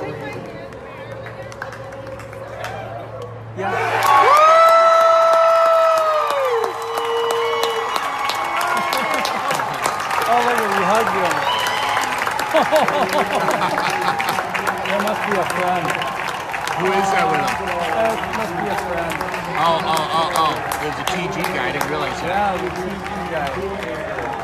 Yeah. Oh, look at you hugged him. There must be a friend. Who is that with him? That must be a friend. Oh. There's a TG guy. I didn't realize that. Yeah, the TG guy.